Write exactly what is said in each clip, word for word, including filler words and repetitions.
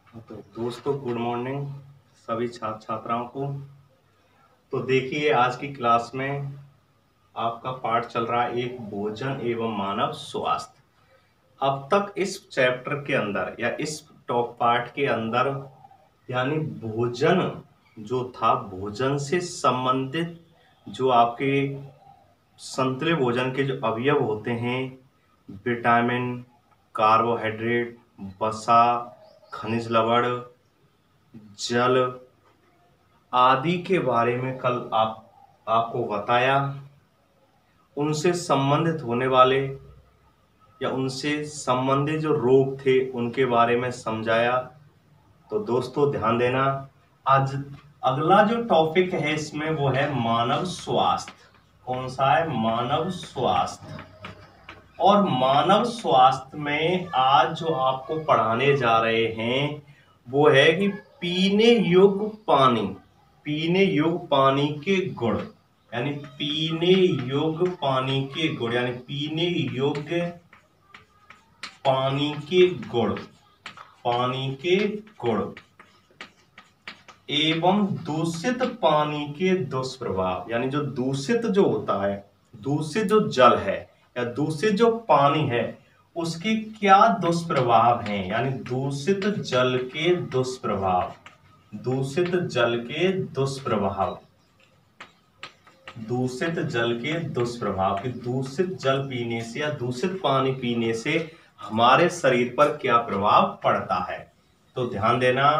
तो दोस्तों good morning सभी छात्र छात्राओं को। तो देखिए आज की क्लास में आपका पाठ चल रहा है एक भोजन एवं मानव स्वास्थ्य। अब तक इस चैप्टर के अंदर या इस टॉप पार्ट के अंदर यानी भोजन जो था, भोजन से संबंधित जो आपके संतुलित भोजन के जो अवयव होते हैं, विटामिन, कार्बोहाइड्रेट, वसा, खनिज लवण, जल आदि के बारे में कल आप आपको बताया। उनसे संबंधित होने वाले या उनसे संबंधित जो रोग थे उनके बारे में समझाया। तो दोस्तों ध्यान देना, आज अगला जो टॉपिक है इसमें वो है मानव स्वास्थ्य। कौन सा है? मानव स्वास्थ्य। और मानव स्वास्थ्य में आज जो आपको पढ़ाने जा रहे हैं वो है कि पीने योग्य पानी, पीने योग्य पानी के गुण, यानी पीने योग्य पानी के गुण, यानी पीने योग्य पानी के गुण, पानी के गुण एवं दूषित पानी के दुष्प्रभाव। यानी जो दूषित जो होता है, दूषित जो जल है या दूषित जो पानी है उसके क्या दुष्प्रभाव हैं, यानी दूषित जल के दुष्प्रभाव, दूषित जल के दुष्प्रभाव, दूषित जल के दुष्प्रभाव कि दूषित जल पीने से या दूषित पानी पीने से हमारे शरीर पर क्या प्रभाव पड़ता है। तो ध्यान देना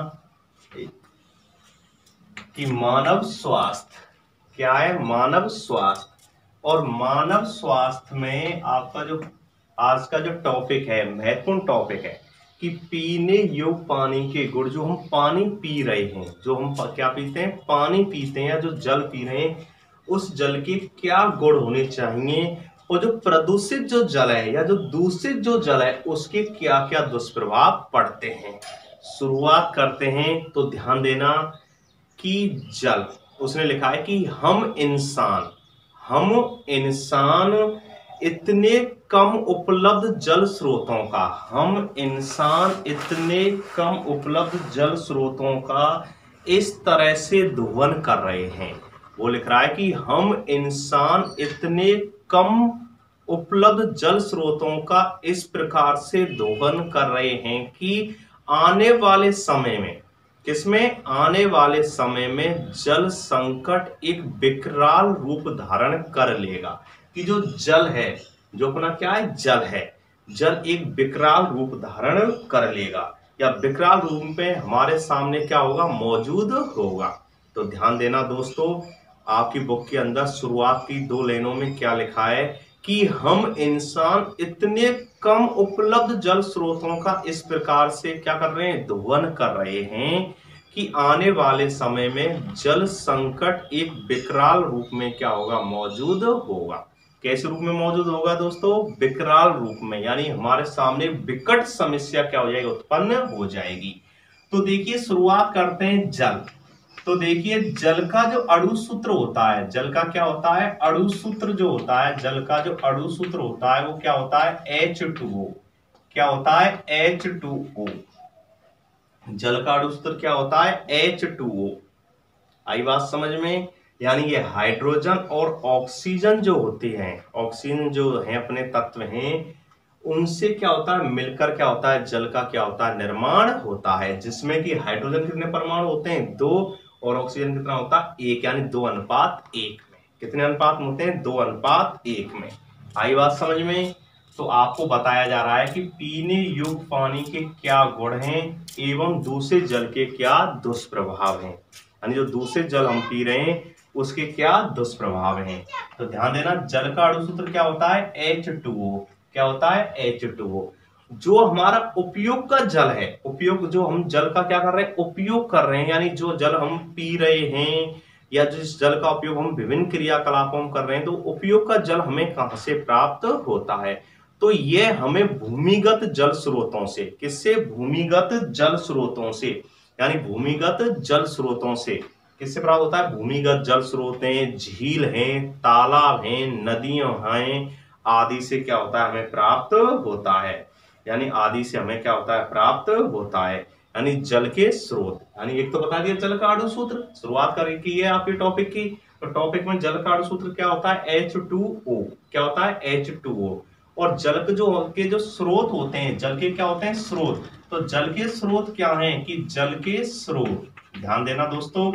कि मानव स्वास्थ्य क्या है? मानव स्वास्थ्य। और मानव स्वास्थ्य में आपका जो आज का जो टॉपिक है, महत्वपूर्ण टॉपिक है कि पीने योग्य पानी के गुण। जो हम पानी पी रहे हैं, जो हम क्या पीते हैं, पानी पीते हैं या जो जल पी रहे हैं, उस जल के क्या गुण होने चाहिए, और जो प्रदूषित जो जल है या जो दूषित जो जल है उसके क्या क्या दुष्प्रभाव पड़ते हैं। शुरुआत करते हैं। तो ध्यान देना कि जल, उसने लिखा है कि हम इंसान हम इंसान इतने कम उपलब्ध जल स्रोतों का हम इंसान इतने कम उपलब्ध जल स्रोतों का इस तरह से दोहन कर रहे हैं। वो लिख रहा है कि हम इंसान इतने कम उपलब्ध जल स्रोतों का इस प्रकार से दोहन कर रहे हैं कि आने वाले समय में, किसमें? आने वाले समय में जल संकट एक विकराल रूप धारण कर लेगा। कि जो जल है, जो अपना क्या है, जल है, जल एक विकराल रूप धारण कर लेगा या विकराल रूप में हमारे सामने क्या होगा, मौजूद होगा। तो ध्यान देना दोस्तों, आपकी बुक के अंदर शुरुआत की दो लाइनों में क्या लिखा है कि हम इंसान इतने कम उपलब्ध जल स्रोतों का इस प्रकार से क्या कर रहे हैं, दोहन कर रहे हैं कि आने वाले समय में जल संकट एक विकराल रूप में क्या होगा, मौजूद होगा। कैसे रूप में मौजूद होगा दोस्तों? विकराल रूप में, यानी हमारे सामने विकट समस्या क्या हो जाएगी, उत्पन्न हो जाएगी। तो देखिए शुरुआत करते हैं जल। तो देखिए जल का जो अणु सूत्र होता है, जल का क्या होता है, अणु सूत्र जो होता है, जल का जो अणु सूत्र होता है वो क्या होता है, एच टू ओ। क्या होता है? H two O. जल का अणु सूत्र क्या होता है? एच टू ओ। आई बात समझ में? यानी ये हाइड्रोजन और ऑक्सीजन जो होती हैं, ऑक्सीजन जो है अपने तत्व हैं, उनसे क्या होता है, मिलकर क्या होता है, जल का क्या होता है, निर्माण होता है। जिसमें कि हाइड्रोजन कितने परमाणु होते हैं, दो, और ऑक्सीजन कितना होता है, एक, यानी दो अनुपात एक में। कितने अनुपात में होते हैं? दो अनुपात एक में। आई बात समझ में? तो आपको बताया जा रहा है कि पीने योग्य पानी के क्या गुण हैं एवं दूषित जल के क्या दुष्प्रभाव हैं, यानी जो दूषित जल हम पी रहे हैं उसके क्या दुष्प्रभाव हैं। तो ध्यान देना, जल का अणु सूत्र क्या होता है, एच टू ओ। क्या होता है? H two O. जो हमारा उपयोग का जल है, उपयोग जो हम जल का क्या कर रहे हैं, उपयोग कर रहे हैं, यानी जो जल हम पी रहे हैं या जिस जल का उपयोग हम विभिन्न क्रियाकलापों में कर रहे हैं, तो उपयोग का जल हमें कहां से प्राप्त होता है? तो ये हमें भूमिगत जल स्रोतों से, किससे? भूमिगत जल स्रोतों से, यानी भूमिगत जल स्रोतों से किससे प्राप्त होता है? भूमिगत जल स्रोत हैं, झील हैं, तालाब हैं, नदियां हैं, आदि से क्या होता है, हमें प्राप्त होता है। यानी आदि से हमें क्या होता है, प्राप्त होता है। यानी जल के स्रोत। यानी एक तो बता दिया जल का अणु सूत्र, शुरुआत कर की है आपके टॉपिक की। तो टॉपिक में जल का अणु सूत्र क्या होता है, एच टू ओ। क्या होता है, एच टू ओ। और जल के जो के जो स्रोत होते हैं, जल के क्या होते हैं, स्रोत। तो जल के स्रोत क्या हैं कि जल के स्रोत, ध्यान देना दोस्तों,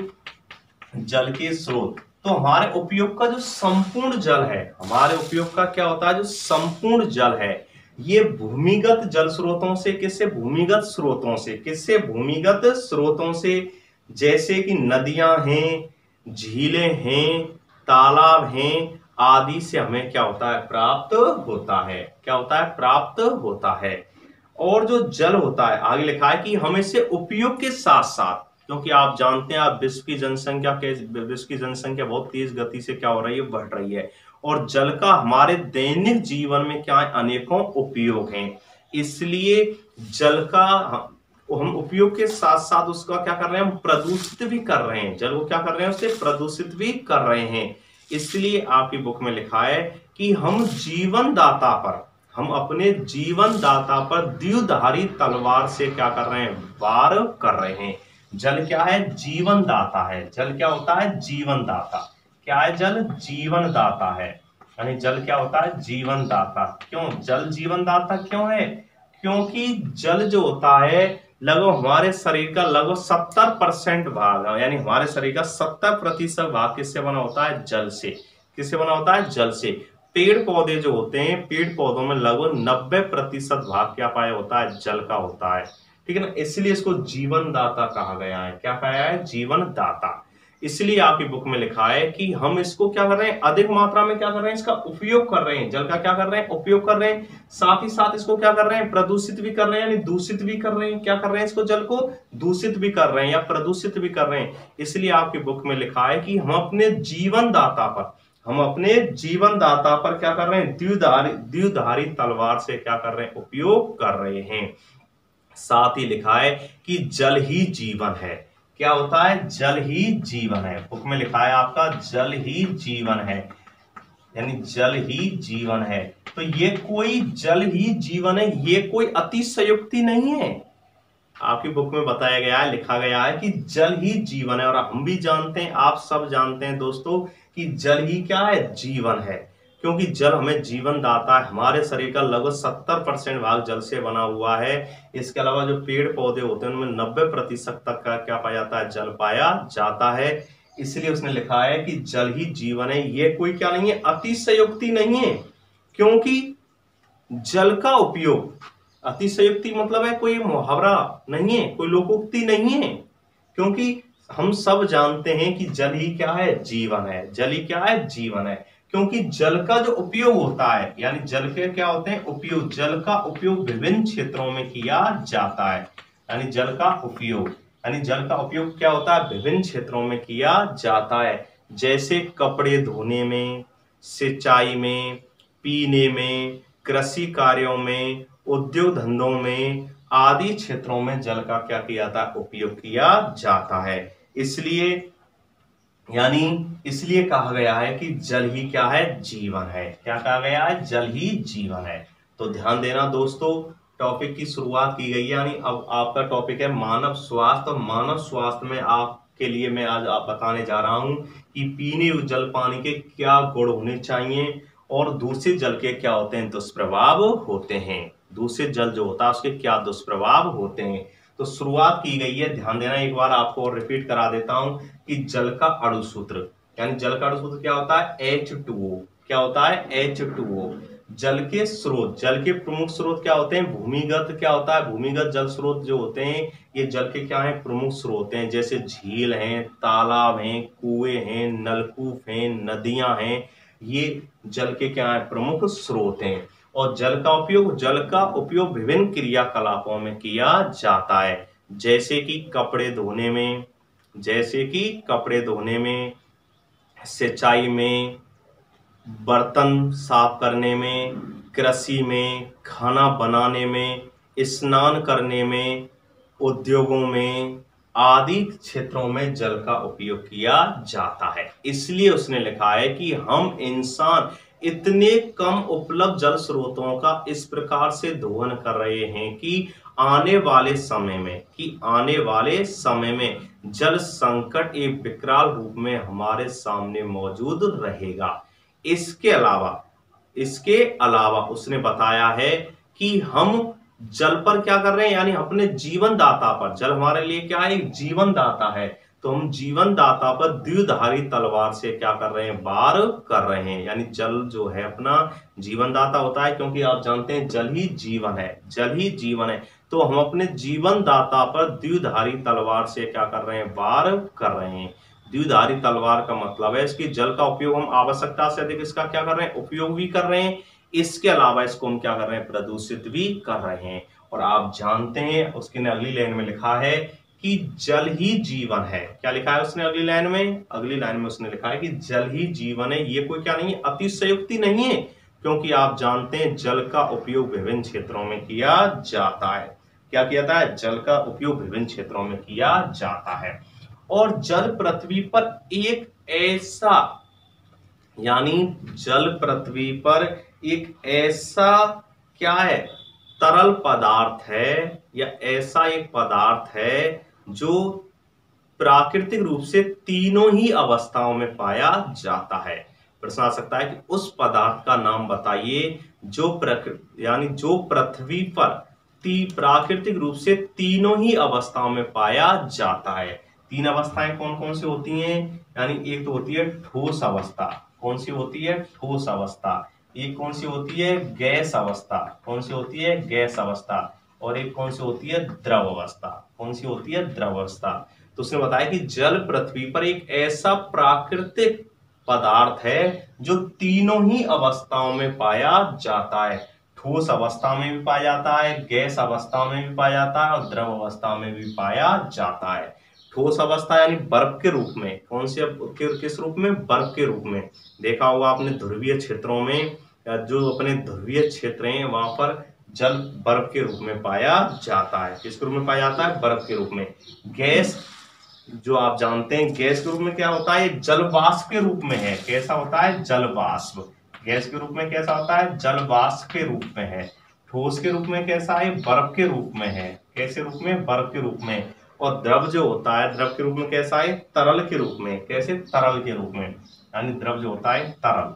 जल के स्रोत। तो हमारे उपयोग का जो संपूर्ण जल है, हमारे उपयोग का क्या होता है, जो संपूर्ण जल है, ये भूमिगत जल स्रोतों से, किससे, भूमिगत स्रोतों से, किससे, भूमिगत स्रोतों से, जैसे कि नदियां हैं, झीलें हैं, तालाब हैं आदि से हमें क्या होता है, प्राप्त होता है। क्या होता है, प्राप्त होता है। और जो जल होता है, आगे लिखा है कि हम इसे उपयोग के साथ साथ, क्योंकि आप जानते हैं आप विश्व की जनसंख्या के विश्व की जनसंख्या बहुत तेज गति से क्या हो रही है, बढ़ रही है। और जल का हमारे दैनिक जीवन में क्या है, अनेकों उपयोग हैं। इसलिए जल का हम उपयोग के साथ साथ उसका क्या कर रहे हैं, हम प्रदूषित भी कर रहे हैं। जल को क्या कर रहे हैं, उसे प्रदूषित भी कर रहे हैं। इसलिए आपकी बुक में लिखा है कि हम जीवन दाता पर, हम अपने जीवन दाता पर द्युधारी तलवार से क्या कर रहे हैं, वार कर रहे हैं। जल क्या है, जीवन दाता है। जल क्या होता है, जीवन दाता। क्या है, जल जीवन दाता है। यानी जल क्या होता है, जीवन दाता। क्यों जल जीवन दाता क्यों है, क्योंकि जल जो होता है लगभग हमारे शरीर का लगभग सत्तर परसेंट भाग, यानी हमारे शरीर का सत्तर प्रतिशत भाग किससे बना होता है, जल से। किससे बना होता है, जल से। पेड़ पौधे जो होते हैं, पेड़ पौधों में लगभग नब्बे प्रतिशत भाग क्या पाया होता है, जल का होता है। ठीक है ना, इसलिए इसको जीवन दाता कहा गया है। क्या कहा है, जीवन दाता। इसलिए आपकी बुक में लिखा है कि हम इसको क्या कर रहे हैं, अधिक मात्रा में क्या कर रहे हैं, इसका उपयोग कर रहे हैं। जल का क्या कर रहे हैं, उपयोग कर रहे हैं। साथ ही साथ इसको क्या कर रहे हैं, प्रदूषित भी कर रहे हैं, यानी दूषित भी कर रहे हैं। क्या कर रहे हैं, इसको जल को दूषित भी कर रहे हैं या प्रदूषित भी कर रहे हैं। इसलिए आपकी बुक में लिखा है कि हम अपने जीवन दाता पर, हम अपने जीवन दाता पर क्या कर रहे हैं, द्युधारी द्युधारी तलवार से क्या कर रहे हैं, उपयोग कर रहे हैं। साथ ही लिखा है कि जल ही जीवन है। क्या होता है, जल ही जीवन है। बुक में लिखा है आपका जल ही जीवन है, यानी जल ही जीवन है। तो ये कोई जल ही जीवन है, ये कोई अतिशयोक्ति नहीं है। आपकी बुक में बताया गया है, लिखा गया है कि जल ही जीवन है। और हम भी जानते हैं, आप सब जानते हैं दोस्तों, कि जल ही क्या है, जीवन है। क्योंकि जल हमें जीवन दाता है। हमारे शरीर का लगभग सत्तर परसेंट भाग जल से बना हुआ है। इसके अलावा जो पेड़ पौधे होते हैं उनमें नब्बे प्रतिशत तक का क्या पाया जाता है, जल पाया जाता है। इसलिए उसने लिखा है कि जल ही जीवन है। ये कोई क्या नहीं है, अतिशयोक्ति नहीं है। क्योंकि जल का उपयोग, अतिशयोक्ति मतलब है कोई मुहावरा नहीं है, कोई लोकोक्ति नहीं है। क्योंकि हम सब जानते हैं कि जल ही क्या है, जीवन है। जल ही क्या है, जीवन है। क्योंकि जल का जो उपयोग होता है, यानी जल के क्या होते हैं, उपयोग। जल का उपयोग विभिन्न क्षेत्रों में किया जाता है। यानी जल का उपयोग, यानी जल का उपयोग क्या होता है, विभिन्न क्षेत्रों में किया जाता है। जैसे कपड़े धोने में, सिंचाई में, पीने में, कृषि कार्यों में, उद्योग धंधों में आदि क्षेत्रों में जल का क्या किया जाता है, उपयोग किया जाता है। इसलिए यानी इसलिए कहा गया है कि जल ही क्या है, जीवन है। क्या कहा गया है, जल ही जीवन है। तो ध्यान देना दोस्तों, टॉपिक की शुरुआत की गई है। यानी अब आपका टॉपिक है मानव स्वास्थ्य। और मानव स्वास्थ्य में आपके लिए मैं आज आप बताने जा रहा हूं कि पीने योग्य जल पानी के क्या गुण होने चाहिए और दूषित जल के क्या होते हैं, दुष्प्रभाव होते हैं। दूषित जल जो होता है उसके क्या दुष्प्रभाव होते हैं। तो शुरुआत की गई है, ध्यान देना। एक बार आपको और रिपीट करा देता हूं कि जल का अणु सूत्र, यानी जल का अणु सूत्र क्या होता है, एच टू ओ। क्या होता है, एच टू ओ। जल के स्रोत, जल के प्रमुख स्रोत क्या होते हैं, भूमिगत क्या होता है, भूमिगत जल स्रोत जो होते हैं ये जल के क्या है, प्रमुख स्रोत हैं। जैसे झील हैं, तालाब हैं, कुएं हैं, नलकूप हैं, नदियां हैं, ये जल के क्या है, प्रमुख स्रोत हैं। और जल का उपयोग, जल का उपयोग विभिन्न क्रियाकलापों में किया जाता है। जैसे कि कपड़े धोने में, जैसे कि कपड़े धोने में, सिंचाई में, बर्तन साफ करने में, कृषि में, खाना बनाने में, स्नान करने में, उद्योगों में आदि क्षेत्रों में जल का उपयोग किया जाता है। इसलिए उसने लिखा है कि हम इंसान इतने कम उपलब्ध जल स्रोतों का इस प्रकार से दोहन कर रहे हैं कि आने वाले समय में कि आने वाले समय में जल संकट एक विकराल रूप में हमारे सामने मौजूद रहेगा। इसके अलावा इसके अलावा उसने बताया है कि हम जल पर क्या कर रहे हैं, यानी अपने जीवन दाता पर, जल हमारे लिए क्या है, एक जीवन दाता है, तो हम जीवन दाता पर द्विधारी तलवार से क्या कर रहे हैं, वार कर रहे हैं। यानी जल जो है अपना जीवन दाता होता है, क्योंकि आप जानते हैं जल ही जीवन है, जल ही जीवन है, तो हम अपने जीवन दाता पर द्विधारी तलवार से क्या कर रहे हैं, वार कर रहे हैं। द्विधारी तलवार का मतलब है इसकी जल का उपयोग हम आवश्यकता से अधिक इसका क्या कर रहे हैं, उपयोग भी कर रहे हैं, इसके अलावा इसको हम क्या कर रहे हैं, प्रदूषित भी कर रहे हैं। और आप जानते हैं उसके अगली लाइन में लिखा है कि जल ही जीवन है। क्या लिखा है उसने अगली लाइन में, अगली लाइन में उसने लिखा है कि जल ही जीवन है। ये कोई क्या नहीं है, अतिशयोक्ति नहीं है, क्योंकि आप जानते हैं जल का उपयोग विभिन्न क्षेत्रों में किया जाता है। क्या किया जाता है, जल का उपयोग विभिन्न क्षेत्रों में किया जाता है। और जल पृथ्वी पर एक ऐसा, यानी जल पृथ्वी पर एक ऐसा क्या है, तरल पदार्थ है, या ऐसा एक पदार्थ है जो प्राकृतिक रूप से तीनों ही अवस्थाओं में पाया जाता है। प्रश्न आ सकता है कि उस पदार्थ का नाम बताइए जो प्रकृति यानी जो पृथ्वी पर ती प्राकृतिक रूप से तीनों ही अवस्थाओं में पाया जाता है। तीन अवस्थाएं कौन कौन सी होती हैं, यानी एक तो होती है ठोस अवस्था, कौन सी होती है, ठोस अवस्था, एक कौन सी होती है, गैस अवस्था, कौन सी होती है, गैस अवस्था, और एक कौन सी होती है, द्रव अवस्था, कौन सी होती है, द्रव अवस्था। तो उसने बताया कि जल पृथ्वी पर एक ऐसा प्राकृतिक पदार्थ है जो तीनों ही अवस्थाओं में पाया जाता है, ठोस अवस्था में भी पाया जाता है, गैस अवस्था में भी पाया जाता है, और द्रव अवस्था में भी पाया जाता है। ठोस अवस्था यानी बर्फ के रूप में, कौन से किस रूप में, बर्फ के रूप में। देखा होगा आपने ध्रुवीय क्षेत्रों में, जो अपने ध्रुवीय क्षेत्र हैं वहां पर जल बर्फ के रूप में पाया जाता है। किस रूप में पाया जाता है, बर्फ के रूप में। गैस जो आप जानते हैं गैस के रूप में क्या होता है, जल वाष्प के रूप में है। कैसा होता है, जल वाष्प। गैस के रूप में कैसा होता है, जल वाष्प के रूप में है। ठोस के रूप में कैसा है, बर्फ के रूप में है। कैसे रूप में, बर्फ के रूप में। और द्रव जो होता है, द्रव के रूप में कैसा है, तरल के रूप में। कैसे, तरल के रूप में, यानी द्रव जो होता है तरल,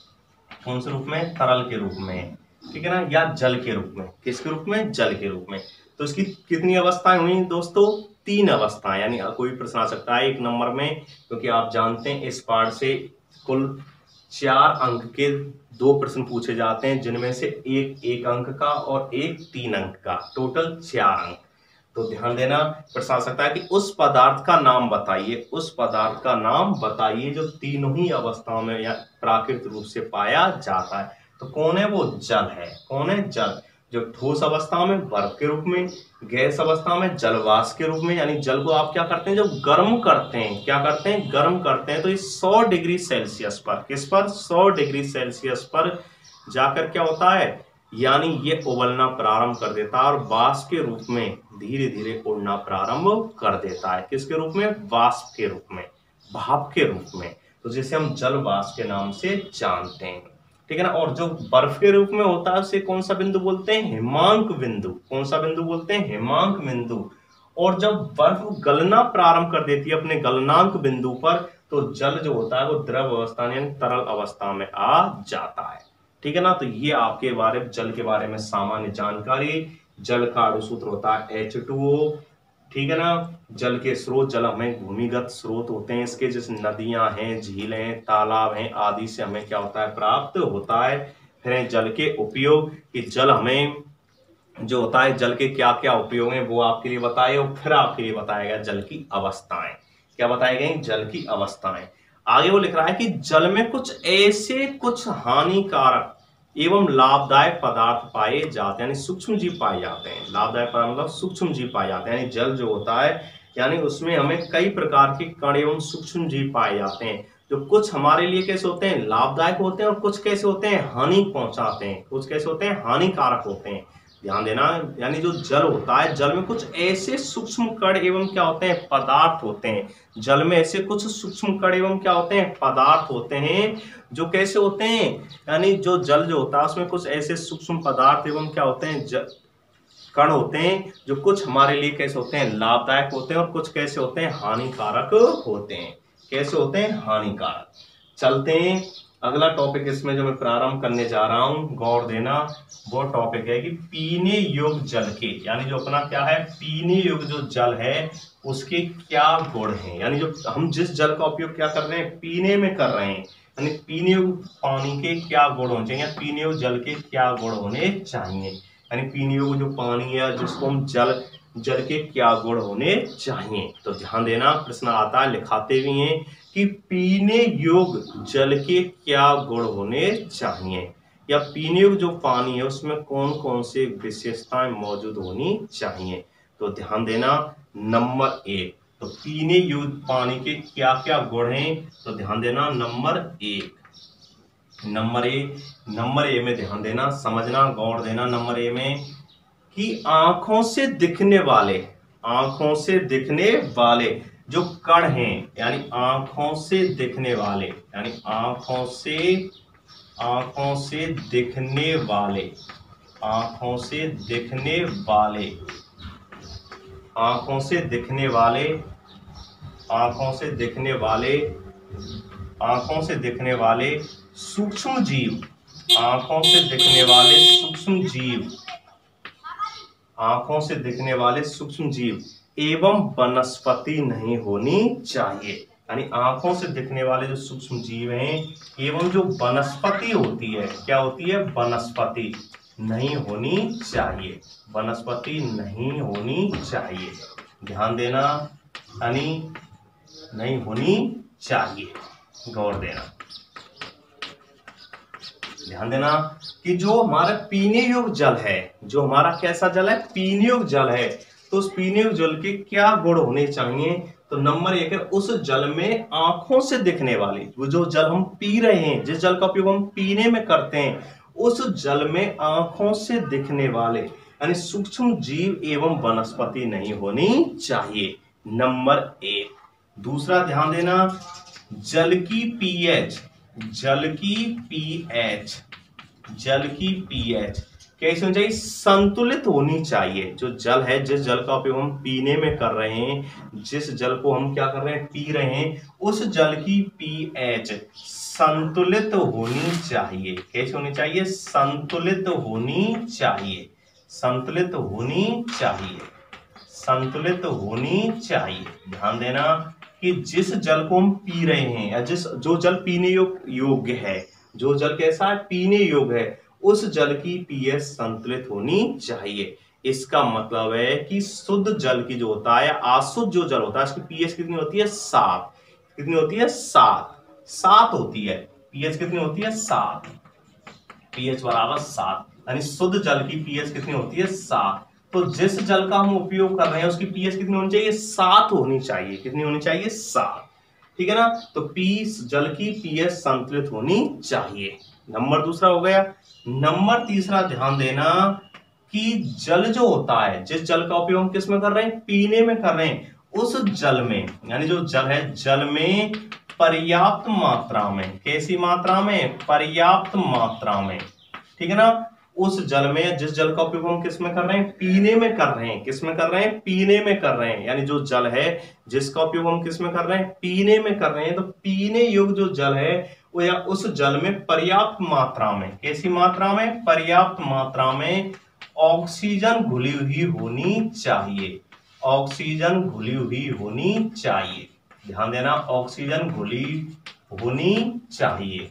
कौन से रूप में, तरल के रूप में, ठीक है ना, या जल के रूप में। किसके रूप में, जल के रूप में। तो इसकी कितनी अवस्थाएं हुई दोस्तों, तीन अवस्थाएं। यानी कोई प्रश्न आ सकता है एक नंबर में, क्योंकि आप जानते हैं इस पार्ट से कुल चार अंक के दो प्रश्न पूछे जाते हैं, जिनमें से एक एक अंक का और एक तीन अंक का, टोटल चार अंक। तो ध्यान देना, प्रश्न आ सकता है कि उस पदार्थ का नाम बताइए, उस पदार्थ का नाम बताइए जो तीनों ही अवस्थाओं में या प्राकृतिक रूप से पाया जाता है। तो कौन है वो, जल है। कौन है, जल। जो ठोस अवस्था में बर्फ के रूप में, गैस अवस्था में जलवाष्प के रूप में, यानी जल को आप क्या करते हैं, जब गर्म करते हैं, क्या करते हैं, गर्म करते हैं, तो इस सौ डिग्री सेल्सियस पर, किस पर, सौ डिग्री सेल्सियस पर जाकर क्या होता है, यानी ये उबलना प्रारंभ कर देता है और वाष्प के रूप में धीरे धीरे उड़ना प्रारंभ कर देता है। किसके रूप में, वाष्प के रूप में, भाप के रूप में। तो जिसे हम जल वाष्प के नाम से जानते हैं, ठीक है ना। और जो बर्फ के रूप में होता है उसे कौन सा बिंदु बोलते हैं, हिमांक बिंदु। कौन सा बिंदु बोलते हैं, हिमांक बिंदु। और जब बर्फ गलना प्रारंभ कर देती है अपने गलनांक बिंदु पर, तो जल जो होता है वो द्रव अवस्था यानी तरल अवस्था में आ जाता है, ठीक है ना। तो ये आपके बारे में जल के बारे में सामान्य जानकारी। जल का अणुसूत्र होता है एच टू ओ, ठीक है ना। जल के स्रोत, जल हमें भूमिगत स्रोत होते हैं इसके, जैसे नदियां हैं, झीलें, तालाब हैं आदि से हमें क्या होता है, प्राप्त होता है। फिर जल के उपयोग, कि जल हमें जो होता है, जल के क्या क्या उपयोग हैं वो आपके लिए बताए, और फिर आपके लिए बताया गया जल की अवस्थाएं। क्या बताई गई, जल की अवस्थाएं। आगे वो लिख रहा है कि जल में कुछ ऐसे कुछ हानिकारक एवं लाभदायक पदार्थ पाए जाते हैं, यानी सूक्ष्म जीव पाए जाते हैं। लाभदायक पदार्थ मतलब सूक्ष्म जीव पाए जाते हैं, यानी जल जो होता है, यानी उसमें हमें कई प्रकार के कण एवं सूक्ष्म जीव पाए जाते हैं, जो कुछ हमारे लिए कैसे होते हैं, लाभदायक होते हैं, और कुछ कैसे होते हैं, हानि पहुंचाते हैं, कुछ कैसे होते हैं, हानिकारक होते हैं। ध्यान देना, यानी जो जल होता है, जल में कुछ ऐसे सूक्ष्म कण एवं क्या होते हैं, पदार्थ होते हैं। जल में ऐसे कुछ सूक्ष्म कण एवं क्या होते हैं, पदार्थ होते हैं, जो कैसे होते हैं, यानी जो जल जो होता है उसमें कुछ ऐसे सूक्ष्म पदार्थ एवं क्या होते हैं, कण होते हैं जो कुछ हमारे लिए कैसे होते हैं, लाभदायक होते हैं और कुछ कैसे होते हैं, हानिकारक होते हैं। कैसे होते हैं, हानिकारक। चलते हैं अगला टॉपिक इसमें जो मैं प्रारंभ करने जा रहा हूं, गौर देना। वो टॉपिक है कि पीने योग्य जल के, यानी जो अपना क्या है, पीने योग्य जो जल है उसके क्या गुण हैं, यानी जो हम जिस जल का उपयोग क्या कर रहे हैं, पीने में कर रहे हैं, यानी पीने योग्य पानी के क्या गुण होने चाहिए, पीने योग्य जल के क्या गुण होने चाहिए, यानी पीने योग्य जो पानी है जिसको हम जल जल के क्या गुण होने चाहिए। तो ध्यान देना, प्रश्न आता है, लिखाते भी हैं कि पीने योग्य जल के क्या गुण होने चाहिए, या पीने योग्य जो पानी है उसमें कौन कौन से विशेषताएं मौजूद होनी चाहिए। तो ध्यान देना, नंबर एक, तो पीने योग्य पानी के क्या क्या गुण हैं, तो ध्यान देना नंबर एक, नंबर ए नंबर ए में ध्यान देना, समझना, गौर देना। नंबर ए में कि आंखों से दिखने वाले, आंखों से दिखने वाले जो कण हैं, यानी आंखों से दिखने वाले, यानी आंखों से आंखों से दिखने वाले आंखों से दिखने वाले आंखों से दिखने वाले आंखों से दिखने वाले आंखों से दिखने वाले सूक्ष्म जीव, आंखों से दिखने वाले सूक्ष्म जीव आंखों से दिखने वाले सूक्ष्म जीव एवं वनस्पति नहीं होनी चाहिए, यानी आंखों से दिखने वाले जो सूक्ष्म जीव हैं एवं जो वनस्पति होती है, क्या होती है, वनस्पति नहीं होनी चाहिए, वनस्पति नहीं होनी चाहिए। ध्यान देना, यानी नहीं होनी चाहिए, गौर देना, ध्यान देना कि जो हमारा पीने योग्य जल है, जो हमारा कैसा जल है, पीने योग्य जल है, तो उस पीने योग्य जल के क्या गुण होने चाहिए। तो नंबर एक है, उस जल में आंखों से दिखने वाले, वो जो जल हम पी रहे हैं, जिस जल का उपयोग हम पीने में करते हैं, उस जल में आंखों से दिखने वाले यानी सूक्ष्म जीव एवं वनस्पति नहीं होनी चाहिए, नंबर एक। दूसरा ध्यान देना, जल की पीएच, जल की पीएच जल की पीएच कैसे होनी चाहिए, संतुलित होनी चाहिए। जो जल है, जिस जल का उपयोग हम पीने में कर रहे हैं, जिस जल को हम क्या कर रहे हैं, पी रहे हैं, उस जल की पीएच संतुलित होनी चाहिए। कैसे होनी चाहिए, संतुलित होनी चाहिए, संतुलित होनी चाहिए, संतुलित होनी चाहिए। ध्यान देना कि जिस जल को हम पी रहे हैं, या जिस जो जल पीने योग्य है, जो जल कैसा है, पीने योग्य है, उस जल की पीएच संतुलित होनी चाहिए। इसका मतलब है कि शुद्ध जल की जो होता है, अशुद्ध जो जल होता है, उसकी पीएच कितनी होती है, सात। कितनी होती है, सात, सात होती है। पीएच कितनी होती है, सात, पीएच बराबर सात, यानी शुद्ध जल की पीएच कितनी होती है, सात। तो जिस जल का हम उपयोग कर रहे हैं उसकी पीएच कितनी होनी चाहिए, सात होनी चाहिए। कितनी होनी चाहिए, सात, ठीक है ना। तो पी जल की पीएच संतुलित होनी चाहिए, नंबर दूसरा हो गया। नंबर तीसरा ध्यान देना कि जल जो होता है, जिस जल का उपयोग हम किस में कर रहे हैं, पीने में कर रहे हैं, उस जल में, यानी जो जल है, जल में पर्याप्त मात्रा में, कैसी मात्रा में, पर्याप्त मात्रा में, ठीक है ना। उस जल में, जिस जल का उपयोग हम किस में कर रहे हैं, पीने में कर रहे हैं, किस में कर रहे हैं, पीने में कर रहे हैं, यानी जो जल है जिसका उपयोग हम किस में कर रहे हैं, पीने में कर रहे हैं, तो पीने योग्य जो जल है वो या उस जल में पर्याप्त मात्रा में, कैसी मात्रा में, पर्याप्त मात्रा में ऑक्सीजन घुली हुई होनी चाहिए, ऑक्सीजन घुली हुई होनी चाहिए। ध्यान देना, ऑक्सीजन घुली होनी चाहिए,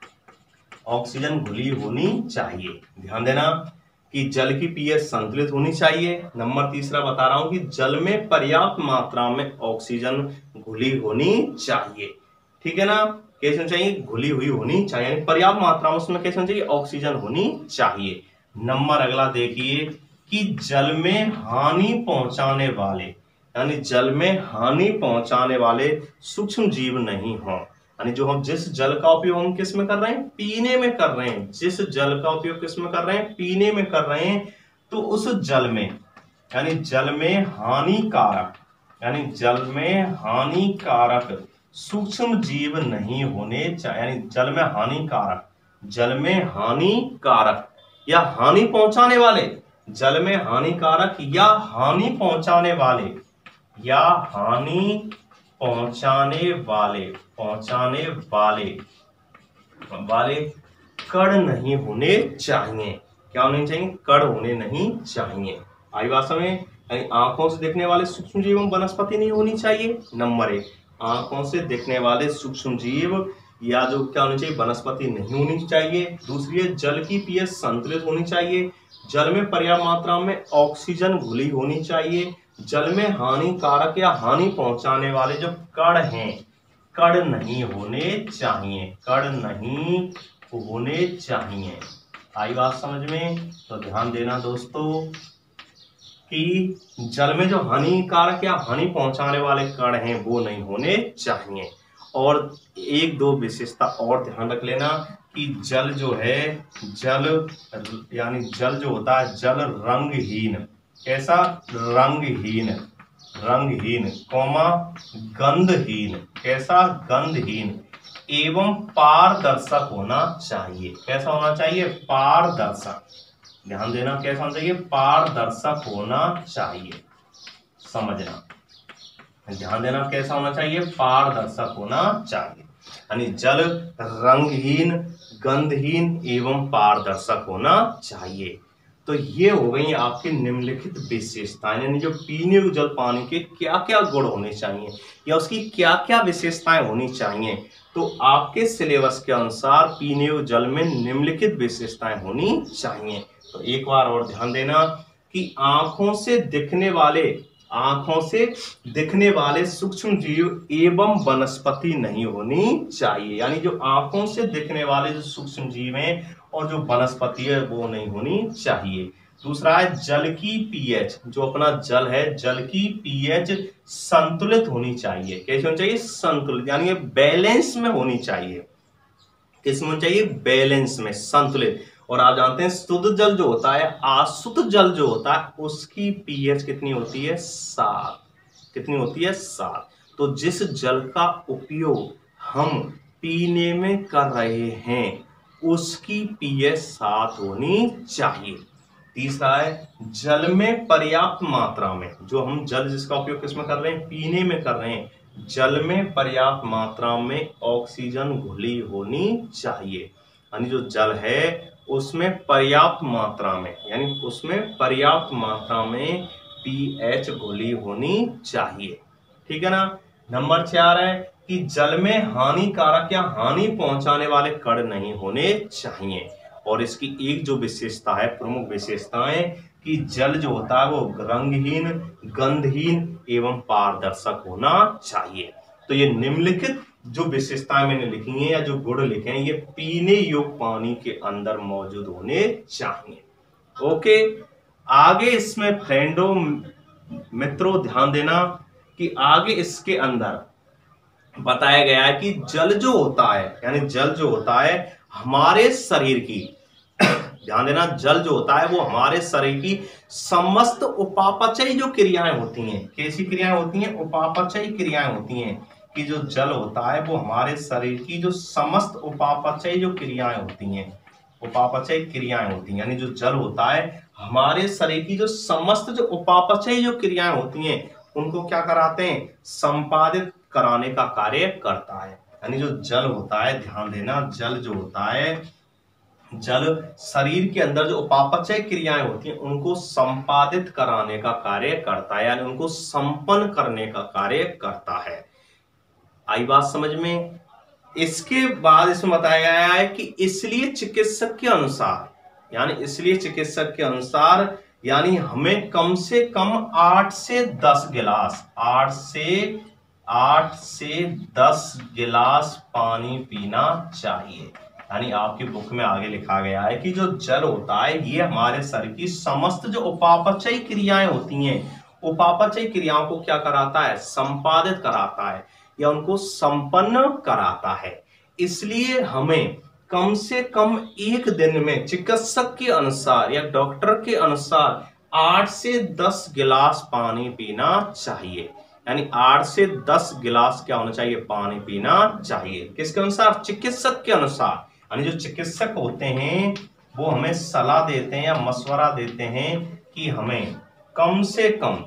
ऑक्सीजन घुली होनी चाहिए। ध्यान देना कि जल की पीएच संतुलित होनी चाहिए। नंबर तीसरा बता रहा हूं कि जल में पर्याप्त मात्रा में ऑक्सीजन घुली होनी चाहिए, ठीक है ना। कैसे होनी चाहिए, घुली हुई होनी चाहिए, यानी पर्याप्त मात्रा में उसमें कैसे होनी चाहिए, ऑक्सीजन होनी चाहिए। नंबर अगला देखिए कि जल में हानि पहुंचाने वाले, यानी जल में हानि पहुंचाने वाले सूक्ष्म जीव नहीं हो, यानी जो हम जिस जल का उपयोग हम किस में कर रहे हैं, पीने में कर रहे हैं, जिस जल का उपयोग किस में कर रहे हैं, पीने में कर रहे हैं, तो उस जल में, यानी जल में हानिकारक, यानी जल में हानिकारक सूक्ष्म जीव नहीं होने चाहिए, यानी जल में हानिकारक, जल में हानिकारक या हानि पहुंचाने वाले जल में हानिकारक या हानि पहुंचाने वाले या हानि पहुंचाने वाले पहुंचाने वाले वाले कण नहीं होने चाहिए। क्या होने चाहिए? कण होने नहीं चाहिए। आई बात समझ में? यानी आंखों से दिखने वाले सूक्ष्म जीव एवं वनस्पति नहीं होनी चाहिए। नंबर एक, आंखों से दिखने वाले सूक्ष्म जीव या जो क्या होनी चाहिए, वनस्पति नहीं होनी चाहिए। दूसरी है, जल की पीएच संतुलित होनी चाहिए। जल में पर्याप्त मात्रा में ऑक्सीजन घुली होनी चाहिए। जल में हानिकारक या हानि पहुंचाने वाले जो कण हैं, कण नहीं होने चाहिए, कण नहीं होने चाहिए। आई बात समझ में? तो ध्यान देना दोस्तों कि जल में जो हानिकारक या हानि पहुंचाने वाले कण हैं वो नहीं होने चाहिए। और एक दो विशेषता और ध्यान रख लेना कि जल जो है, जल यानी जल जो होता है, जल रंगहीन। कैसा? रंगहीन, रंगहीन कौमा गंधहीन। कैसा? गंधहीन एवं पारदर्शक होना चाहिए। कैसा होना चाहिए? पारदर्शक। ध्यान देना, कैसा होना चाहिए? पारदर्शक होना चाहिए। समझना, ध्यान देना, कैसा होना चाहिए? पारदर्शक होना चाहिए। यानी जल रंगहीन, गंधहीन एवं पारदर्शक होना चाहिए। तो ये हो गई आपकी निम्नलिखित विशेषताएं, यानी जो पीने योग्य जल पानी के क्या क्या गुण होने चाहिए या उसकी क्या क्या विशेषताएं होनी चाहिए। तो आपके सिलेबस के अनुसार पीने योग्य जल में निम्नलिखित विशेषताएं होनी चाहिए। तो एक बार और ध्यान देना कि आंखों से दिखने वाले आंखों से दिखने वाले सूक्ष्म जीव एवं वनस्पति नहीं होनी चाहिए। यानी जो आंखों से दिखने वाले जो सूक्ष्म जीव हैं और जो वनस्पति है वो नहीं होनी चाहिए। दूसरा है, जल की पीएच, जो अपना जल है, जल की पीएच संतुलित होनी चाहिए। कैसे होनी चाहिए? संतुलित, यानी बैलेंस में होनी चाहिए। किस में होनी चाहिए? बैलेंस में, संतुलित। और आप जानते हैं शुद्ध जल जो होता है, अशुद्ध जल जो होता है, उसकी पीएच कितनी होती है? सात। कितनी होती है? सात। तो जिस जल का उपयोग हम पीने में कर रहे हैं उसकी पीएच सात होनी चाहिए। तीसरा है, जल में पर्याप्त मात्रा में, जो हम जल जिसका उपयोग किसमें कर रहे हैं? पीने में कर रहे हैं, जल में पर्याप्त मात्रा में ऑक्सीजन घुली होनी चाहिए। यानी जो जल है उसमें पर्याप्त मात्रा में, यानी उसमें पर्याप्त मात्रा में पीएच घुली होनी चाहिए। ठीक है ना। नंबर चार है कि जल में हानिकारक या हानि पहुंचाने वाले कण नहीं होने चाहिए। और इसकी एक जो विशेषता है, प्रमुख विशेषताएं, कि जल जो होता है वो रंगहीन, गंधहीन एवं पारदर्शक होना चाहिए। तो ये निम्नलिखित जो विशेषताएं मैंने लिखी हैं या जो गुण लिखे हैं, ये पीने योग्य पानी के अंदर मौजूद होने चाहिए। ओके, आगे इसमें फ्रेंडों मित्रों ध्यान देना कि आगे इसके अंदर बताया गया है कि जल जो होता है, यानी जल जो होता है हमारे शरीर की ध्यान देना, जल जो होता है वो हमारे शरीर की समस्त उपापचयी जो क्रियाएं होती हैं, कैसी क्रियाएं होती हैं? उपापचयी क्रियाएं होती हैं। कि जो जल होता है वो हमारे शरीर की जो समस्त उपापचयी जो क्रियाएं होती हैं, उपापचयी क्रियाएं होती हैं, यानी जो जल होता है हमारे शरीर की जो समस्त जो उपापचयी जो क्रियाएं होती हैं उनको क्या कराते हैं? संपादित कराने का कार्य करता है। यानी जो जल होता है, ध्यान देना, जल जो होता है, जल शरीर के अंदर जो उपापचय क्रियाएं होती हैं उनको संपादित कराने का कार्य करता है, यानी उनको संपन्न करने का कार्य करता है। आई बात समझ में? इसके बाद इसमें बताया गया है कि इसलिए चिकित्सक के अनुसार, यानी इसलिए चिकित्सक के अनुसार यानी हमें कम से कम आठ से दस गिलास आठ से आठ से दस गिलास पानी पीना चाहिए। यानी आपकी बुक में आगे लिखा गया है कि जो जल होता है ये हमारे शरीर की समस्त जो उपापचयी क्रियाएं होती हैं, उपापचयी क्रियाओं को क्या कराता है? संपादित कराता है या उनको संपन्न कराता है। इसलिए हमें कम से कम एक दिन में चिकित्सक के अनुसार या डॉक्टर के अनुसार आठ से दस गिलास पानी पीना चाहिए। यानी आठ से दस गिलास क्या होना चाहिए? पानी पीना चाहिए। किसके अनुसार? चिकित्सक के अनुसार। यानी जो चिकित्सक होते हैं वो हमें सलाह देते हैं या मशवरा देते हैं कि हमें कम से कम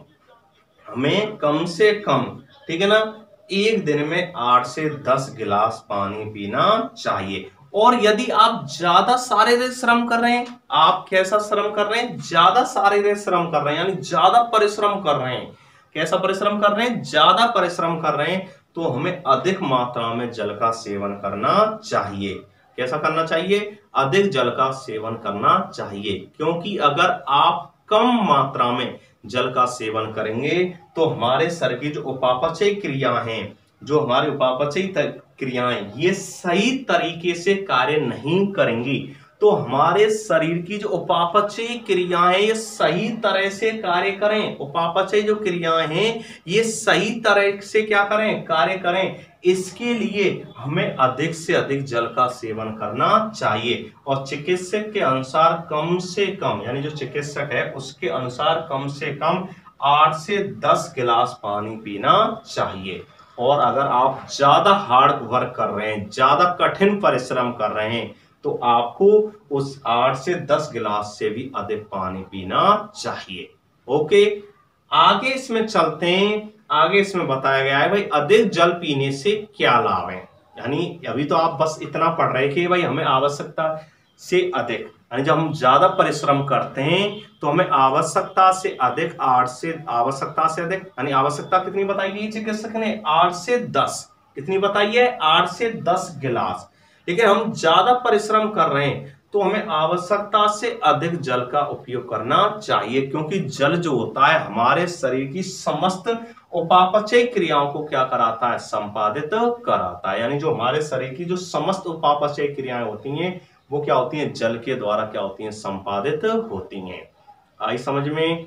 हमें कम से कम, ठीक है ना, एक दिन में आठ से दस गिलास पानी पीना चाहिए। और यदि आप ज्यादा शारीरिक श्रम कर रहे हैं, आप कैसा श्रम कर रहे हैं, ज्यादा शारीरिक श्रम कर रहे हैं, यानी ज्यादा परिश्रम कर रहे हैं, कैसा परिश्रम कर रहे हैं, ज्यादा परिश्रम कर रहे हैं, तो हमें अधिक मात्रा में जल का सेवन करना चाहिए। कैसा करना चाहिए, अधिक जल का सेवन करना चाहिए, क्योंकि अगर आप कम मात्रा में जल का सेवन करेंगे तो हमारे शरीर की जो उपापचय क्रिया हैं, जो हमारी उपापचय क्रियाएं, ये सही तरीके से कार्य नहीं करेंगी। तो हमारे शरीर की जो उपापचय क्रियाएं ये सही तरह से कार्य करें, उपापचय जो क्रियाएं हैं ये सही तरह से क्या करें, कार्य करें। इसके लिए हमें अधिक से अधिक जल का सेवन करना चाहिए। और चिकित्सक के अनुसार कम से कम, यानी जो चिकित्सक है उसके अनुसार कम से कम आठ से दस गिलास पानी पीना चाहिए। और अगर आप ज्यादा हार्ड वर्क कर रहे हैं, ज्यादा कठिन परिश्रम कर रहे हैं, तो आपको उस आठ से दस गिलास से भी अधिक पानी पीना चाहिए। ओके, आगे इसमें चलते हैं। आगे इसमें बताया गया है भाई अधिक जल पीने से क्या लाभ है। यानी अभी तो आप बस इतना पढ़ रहे कि भाई हमें आवश्यकता से अधिक, यानी जब हम ज्यादा परिश्रम करते हैं तो हमें आवश्यकता से अधिक, आठ से आवश्यकता से अधिक, यानी आवश्यकता कितनी बताई गई चिकित्सक ने, आठ से दस, कितनी बताई है, आठ से दस गिलास। लेकिन हम ज्यादा परिश्रम कर रहे हैं तो हमें आवश्यकता से अधिक जल का उपयोग करना चाहिए, क्योंकि जल जो होता है हमारे शरीर की समस्त उपापचय क्रियाओं को क्या कराता है, संपादित कराता है। यानी जो हमारे शरीर की जो समस्त उपापचय क्रियाएं होती हैं वो क्या होती हैं, जल के द्वारा क्या होती हैं, संपादित होती हैं। आई समझ में।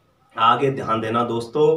आगे ध्यान देना दोस्तों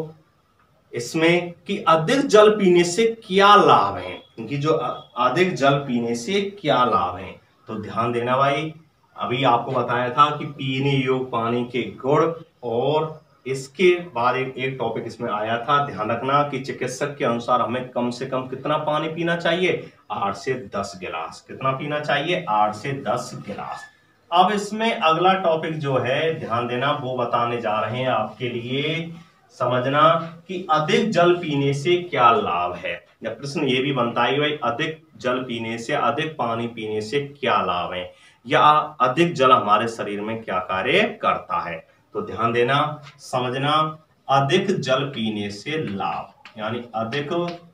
इसमें कि अधिक जल पीने से क्या लाभ है, क्योंकि जो अधिक जल पीने से क्या लाभ है, तो ध्यान देना भाई। अभी आपको बताया था कि पीने योग्य पानी के गुण, और इसके बाद एक, एक टॉपिक इसमें आया था, ध्यान रखना कि चिकित्सक के अनुसार हमें कम से कम कितना पानी पीना चाहिए, आठ से दस गिलास। कितना पीना चाहिए, आठ से दस गिलास। अब इसमें अगला टॉपिक जो है ध्यान देना, वो बताने जा रहे हैं आपके लिए, समझना कि अधिक जल पीने से क्या लाभ है। या प्रश्न ये भी बनता है भाई अधिक जल पीने से, अधिक पानी पीने से क्या लाभ है, या अधिक जल हमारे शरीर में क्या कार्य करता है। तो ध्यान देना, समझना, अधिक जल पीने से लाभ, यानी अधिक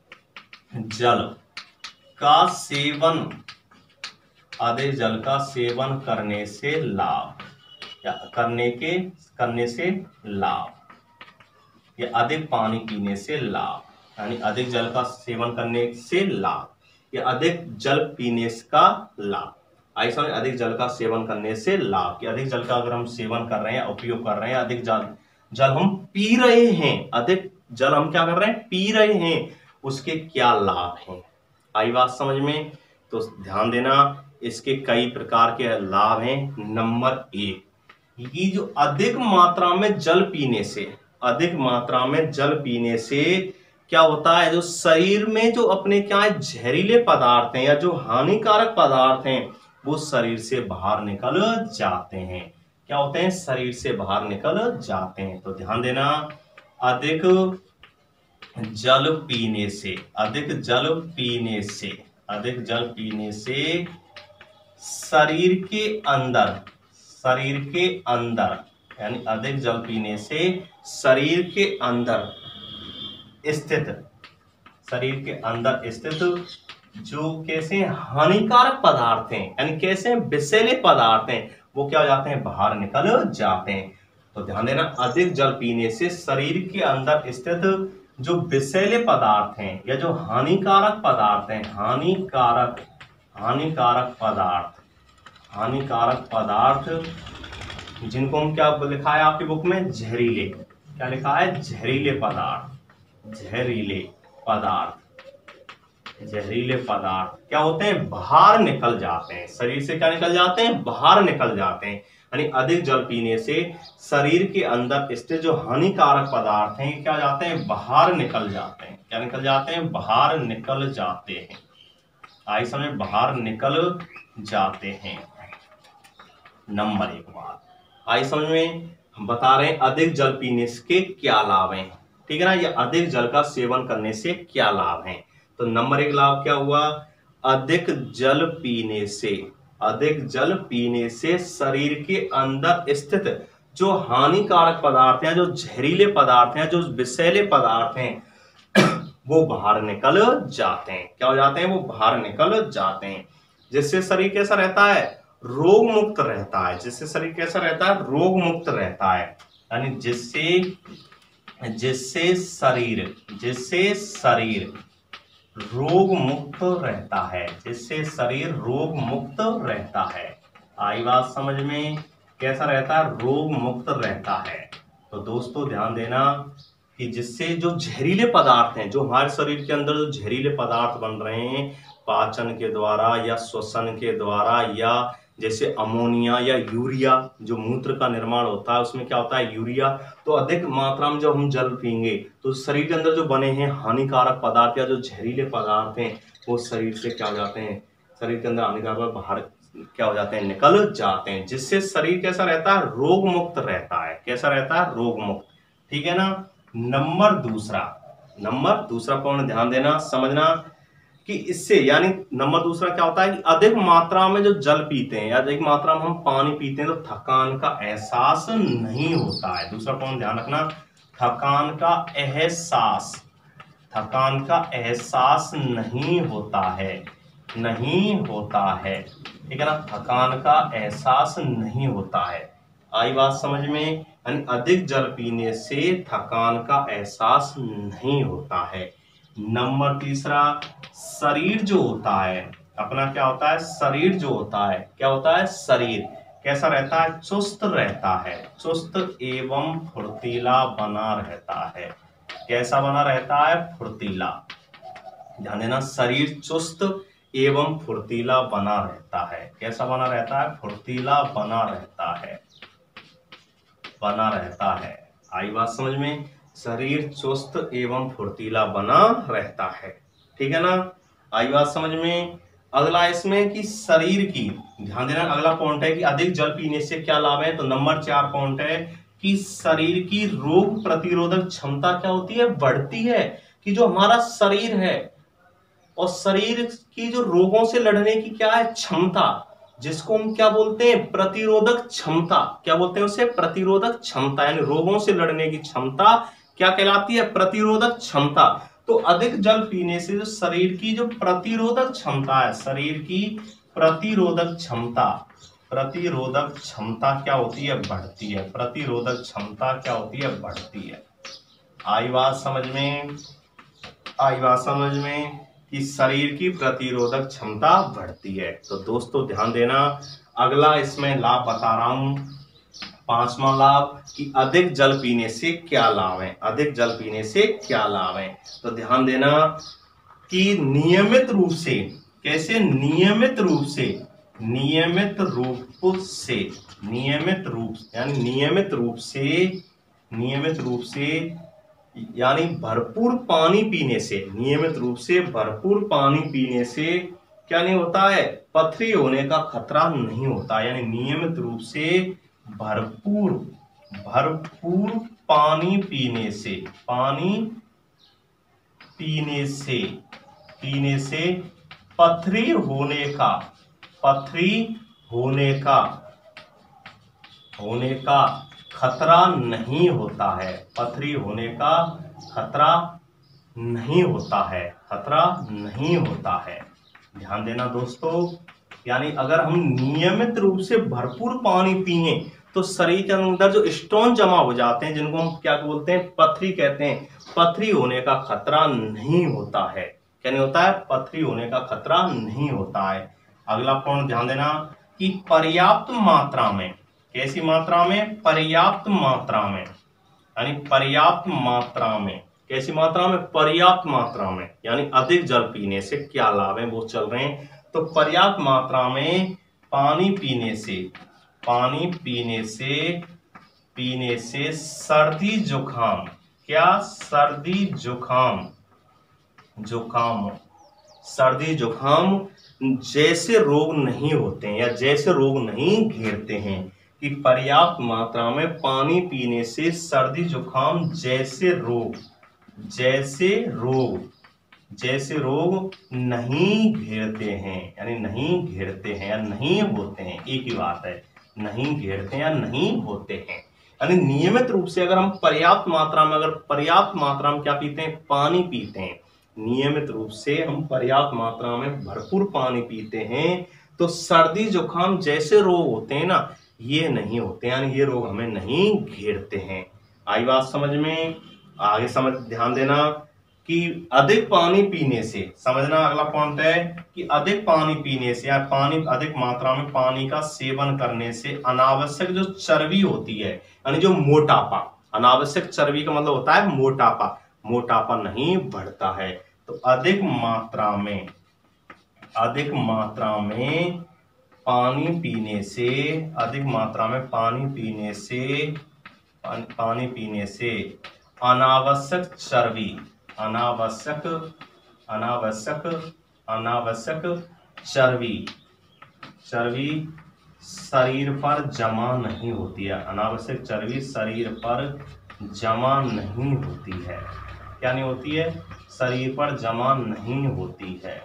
जल का सेवन, अधिक जल का सेवन करने से लाभ, या करने के करने से लाभ, या अधिक पानी पीने से लाभ, यानी अधिक जल का सेवन करने से लाभ, या अधिक जल पीने का लाभ। आई समझ, अधिक जल का सेवन करने से लाभ, कि अधिक जल का अगर हम सेवन कर रहे हैं, उपयोग कर रहे हैं, अधिक जल जल हम पी रहे हैं, अधिक जल हम क्या कर रहे हैं, पी रहे हैं, उसके क्या लाभ हैं। आई बात समझ में। तो ध्यान देना, इसके कई प्रकार के लाभ हैं। नंबर एक, ये जो अधिक मात्रा में जल पीने से, अधिक मात्रा में जल पीने से क्या होता है, जो शरीर में जो अपने क्या है जहरीले पदार्थ हैं या जो हानिकारक पदार्थ हैं वो शरीर से बाहर निकल जाते हैं। क्या होते हैं, शरीर से बाहर निकल जाते हैं। तो ध्यान देना, अधिक जल पीने से, अधिक जल पीने से, अधिक जल पीने से शरीर के अंदर, शरीर के अंदर, यानी अधिक जल पीने से शरीर के अंदर स्थित, शरीर के अंदर स्थित जो कैसे हानिकारक पदार्थ हैं, यानी कैसे विषैले पदार्थ हैं, वो क्या हो जाते हैं, बाहर निकल जाते हैं। तो ध्यान देना, अधिक जल पीने से शरीर के अंदर स्थित जो विषैले पदार्थ हैं या जो हानिकारक पदार्थ हैं, हानिकारक हानिकारक पदार्थ, हानिकारक पदार्थ जिनको हम क्या लिखा है आपकी बुक में, जहरीले, क्या लिखा है, जहरीले पदार्थ, जहरीले पदार्थ, जहरीले पदार्थ क्या होते हैं, बाहर निकल जाते हैं, शरीर से क्या निकल जाते हैं, बाहर निकल जाते हैं। यानी अधिक जल पीने से शरीर के अंदर स्थित जो हानिकारक पदार्थ हैं क्या जाते हैं, बाहर निकल जाते हैं। क्या निकल जाते हैं, बाहर निकल जाते हैं। आई समझ, बाहर निकल जाते हैं। नंबर एक बात आई समझ में। बता रहे हैं अधिक जल पीने के क्या लाभ हैं, ठीक है ना, या अधिक जल का सेवन करने से क्या लाभ हैं। तो नंबर एक लाभ क्या हुआ, अधिक जल पीने से, अधिक जल पीने से शरीर के अंदर स्थित जो हानिकारक पदार्थ हैं, जो जहरीले पदार्थ हैं, जो विषैले पदार्थ हैं, वो बाहर निकल जाते हैं। क्या हो जाते हैं, वो बाहर निकल जाते हैं, जिससे शरीर कैसा रहता है, रोग मुक्त रहता है। जिससे शरीर कैसा रहता है, रोग मुक्त रहता है, यानी जिससे जिससे शरीर जिससे शरीर रोग मुक्त रहता है, जिससे शरीर रोग मुक्त रहता है। आई बात समझ में, कैसा रहता है, रोग मुक्त रहता है। तो दोस्तों ध्यान देना कि जिससे जो जहरीले पदार्थ हैं, जो हमारे शरीर के अंदर जो जहरीले पदार्थ बन रहे हैं पाचन के द्वारा या श्वसन के द्वारा, या जैसे अमोनिया या यूरिया, जो मूत्र का निर्माण होता है उसमें क्या होता है, यूरिया, तो अधिक मात्रा में जब हम जल पीएंगे तो शरीर के अंदर जो बने हैं हानिकारक पदार्थ या जो जहरीले पदार्थ हैं वो शरीर से क्या हो जाते हैं, शरीर के अंदर हानिकारक बाहर क्या हो जाते हैं, निकल जाते हैं, जिससे शरीर कैसा रहता है, रोग मुक्त रहता है। कैसा रहता है, रोग मुक्त, ठीक है ना। नंबर दूसरा नंबर दूसरा पॉइंट ध्यान देना, समझना कि इससे, यानी नंबर दूसरा क्या होता है कि अधिक मात्रा में जो जल पीते हैं या अधिक मात्रा में हम पानी पीते हैं तो थकान का एहसास नहीं होता है। दूसरा पॉइंट ध्यान रखना, थकान का एहसास थकान का एहसास नहीं होता है, नहीं होता है, ठीक है ना, थकान का एहसास नहीं होता है। आई बात समझ में, यानी अधिक जल पीने से थकान का एहसास नहीं होता है। नंबर तीसरा, शरीर जो होता है अपना, क्या होता है, शरीर जो होता है, क्या होता है, शरीर कैसा रहता है, चुस्त रहता है, चुस्त एवं फुर्तीला बना रहता है। कैसा बना रहता है, फुर्तीला। ध्यान देना, शरीर चुस्त एवं फुर्तीला बना रहता है। कैसा बना रहता है, फुर्तीला बना रहता है, बना रहता है। आई बात समझ में, शरीर चुस्त एवं फुर्तीला बना रहता है, ठीक है ना। आई बात समझ में। अगला इसमें कि शरीर की, ध्यान देना, अगला पॉइंट है कि अधिक जल पीने से क्या लाभ है। तो नंबर चार पॉइंट है कि शरीर की रोग प्रतिरोधक क्षमता क्या होती है, बढ़ती है। कि जो हमारा शरीर है और शरीर की जो रोगों से लड़ने की क्या है, क्षमता, जिसको हम क्या बोलते हैं, प्रतिरोधक क्षमता। क्या बोलते हैं उसे, प्रतिरोधक क्षमता, यानी रोगों से लड़ने की क्षमता क्या कहलाती है, प्रतिरोधक क्षमता। तो अधिक जल पीने से जो शरीर की जो प्रतिरोधक क्षमता है, शरीर की प्रतिरोधक क्षमता प्रतिरोधक क्षमता क्या होती है, बढ़ती है। प्रतिरोधक क्षमता क्या होती है, बढ़ती है। आई बात समझ में, आई बात समझ में कि शरीर की प्रतिरोधक क्षमता बढ़ती है। तो दोस्तों ध्यान देना, अगला इसमें लाभ बता रहा हूं, पांचवा लाभ कि अधिक जल पीने से क्या लाभ है, अधिक जल पीने से क्या लाभ है। तो ध्यान देना कि नियमित रूप से, कैसे, नियमित रूप से नियमित रूप से नियमित रूप यानी नियमित रूप से नियमित रूप से यानी भरपूर पानी पीने से, नियमित रूप से भरपूर पानी पीने से क्या नहीं होता है, पथरी होने का खतरा नहीं होता। यानी नियमित रूप से भरपूर भरपूर पानी पीने से पानी पीने से पीने से पथरी होने का पथरी होने का होने का खतरा नहीं होता है। पथरी होने का खतरा नहीं होता है खतरा नहीं होता है। ध्यान देना दोस्तों, यानी अगर हम नियमित रूप से भरपूर पानी पिए तो शरीर के अंदर जो स्टोन जमा हो जाते हैं, जिनको हम क्या बोलते हैं, पथरी कहते हैं, पथरी होने का खतरा नहीं होता है। क्या नहीं होता है, पथरी होने का खतरा नहीं होता है। अगला पॉइंट ध्यान देना कि पर्याप्त मात्रा में, कैसी मात्रा में, पर्याप्त मात्रा में, यानी पर्याप्त मात्रा में, कैसी मात्रा में, पर्याप्त मात्रा में, यानी अधिक जल पीने से क्या लाभ है वो चल रहे हैं। तो पर्याप्त मात्रा में पानी पीने से पानी पीने से पीने से सर्दी जुकाम, क्या, सर्दी जुकाम जुकाम सर्दी जुकाम जैसे रोग नहीं होते हैं या जैसे रोग नहीं घेरते हैं। कि पर्याप्त मात्रा में पानी पीने से सर्दी जुकाम जैसे रोग जैसे रोग जैसे रोग नहीं घेरते हैं, यानी नहीं घेरते हैं या नहीं होते हैं, एक ही बात है, नहीं घेरते हैं या नहीं होते हैं। यानी नियमित रूप से अगर हम पर्याप्त मात्रा में अगर पर्याप्त मात्रा में क्या पीते हैं, पानी पीते हैं, नियमित रूप से हम पर्याप्त मात्रा में भरपूर पानी पीते हैं तो सर्दी जुकाम जैसे रोग होते हैं ना, ये नहीं होते, यानी ये रोग हमें नहीं घेरते हैं। आई बात समझ में? आगे समझ, ध्यान देना कि अधिक पानी पीने से, समझना अगला पॉइंट है कि अधिक पानी पीने से या पानी अधिक मात्रा में पानी का सेवन करने से अनावश्यक जो चर्बी होती है, यानी जो मोटापा, अनावश्यक चर्बी का मतलब होता है मोटापा, मोटापा नहीं बढ़ता है। तो अधिक मात्रा में अधिक मात्रा में पानी पीने से अधिक मात्रा में पानी पीने से पानी, पानी पीने से अनावश्यक चर्बी अनावश्यक अनावश्यक अनावश्यक चर्बी चर्बी शरीर पर जमा नहीं होती है। अनावश्यक चर्बी शरीर पर जमा नहीं होती है। क्या नहीं होती है? शरीर पर जमा नहीं होती है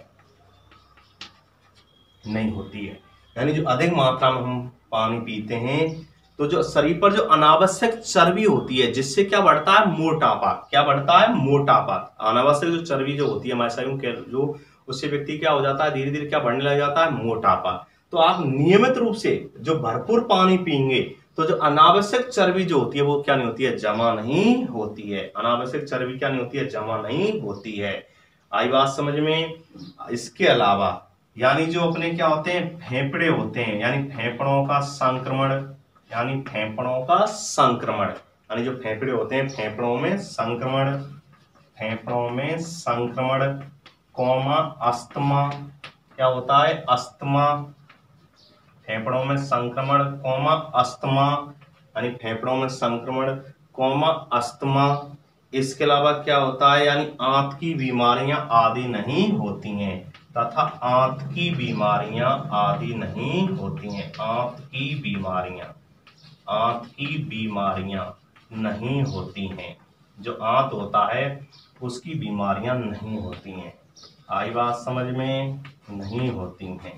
नहीं होती है यानी जो अधिक मात्रा में हम पानी पीते हैं तो जो शरीर पर जो अनावश्यक चर्बी होती है, जिससे क्या बढ़ता है, मोटापा। क्या बढ़ता है? मोटापा। अनावश्यक जो चर्बी जो होती है हमारे शरीर में, जो उससे व्यक्ति क्या हो जाता है, धीरे धीरे क्या बढ़ने लग जाता है, मोटापा। तो आप नियमित रूप से जो भरपूर पानी पिएंगे तो जो अनावश्यक चर्बी जो होती है वो क्या नहीं होती है, जमा नहीं होती है। अनावश्यक चर्बी क्या नहीं होती है, जमा नहीं होती है। आई बात समझ में? इसके अलावा यानी जो अपने क्या होते हैं, फेफड़े होते हैं, यानी फेफड़ों का संक्रमण यानी फेफड़ों का संक्रमण यानी जो फेफड़े होते हैं, फेफड़ों में संक्रमण फेफड़ों में संक्रमण कौमा अस्थमा। क्या होता है? अस्थमा। फेफड़ों में संक्रमण कौमा अस्थमा यानी फेफड़ों में संक्रमण कौमा अस्थमा। इसके अलावा क्या होता है, यानी आंत की बीमारियां आदि नहीं होती हैं तथा आंत की बीमारियां आदि नहीं होती हैं आंत की बीमारियां आंत की बीमारियां नहीं होती हैं। जो आंत होता है उसकी बीमारियां नहीं होती हैं। आई बात समझ में? नहीं होती हैं,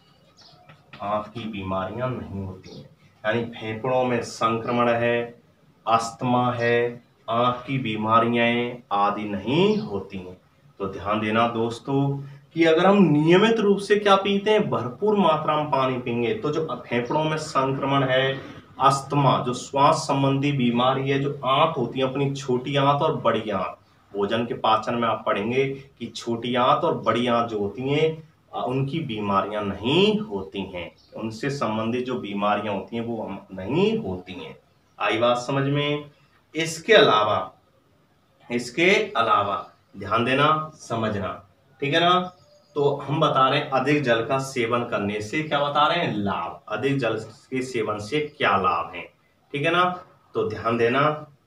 आंत की बीमारियां नहीं होती हैं। यानी फेफड़ों में संक्रमण है, अस्थमा है, आंत की बीमारियां आदि नहीं होती हैं। तो ध्यान देना दोस्तों कि अगर हम नियमित रूप से क्या पीते हैं, भरपूर मात्रा में पानी पीएंगे तो जो फेफड़ों में संक्रमण है, अस्थमा जो श्वास संबंधी बीमारी है, जो आंत होती है अपनी छोटी आंत और बड़ी आंत, भोजन के पाचन में आप पढ़ेंगे कि छोटी आंत और बड़ी आंत जो होती हैं उनकी बीमारियां नहीं होती हैं, उनसे संबंधित जो बीमारियां होती हैं वो नहीं होती हैं। आई बात समझ में? इसके अलावा इसके अलावा ध्यान देना, समझना, ठीक है ना। तो हम बता रहे हैं अधिक जल का सेवन करने से क्या बता रहे हैं, लाभ। अधिक जल के सेवन से क्या लाभ है, ठीक है ना। तो ध्यान देना,